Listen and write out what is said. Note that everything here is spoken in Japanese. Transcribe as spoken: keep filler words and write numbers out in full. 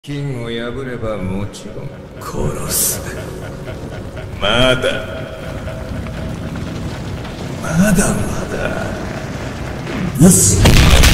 金を破ればもちろん殺す。まだまだまだ。うっ